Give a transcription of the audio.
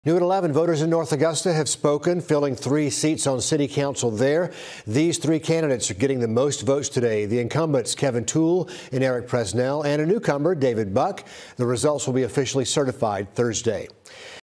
New at 11, voters in North Augusta have spoken, filling 3 seats on city council there. These 3 candidates are getting the most votes today. The incumbents, Kevin Toole and Eric Presnell, and a newcomer, David Buck. The results will be officially certified Thursday.